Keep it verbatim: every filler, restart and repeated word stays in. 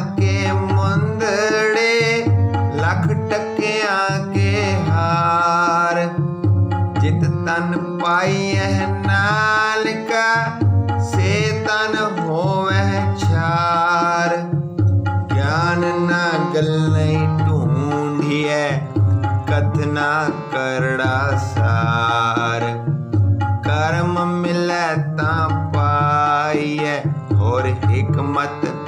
के मुंदड़े, लख टकिया के हार। जित तन पाइह नानका, से तन होवह छार। ज्ञान ना गल्लई ढूंढिए, कथना करड़ा सार। कर्म मिलै तां पाइए, होर हिकमत